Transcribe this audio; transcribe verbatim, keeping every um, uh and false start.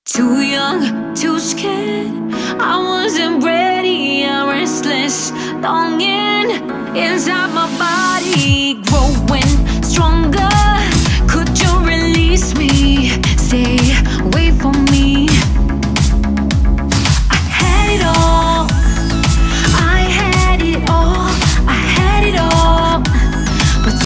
Too young, too scared, I wasn't ready, I'm restless, longing inside my body, growing stronger.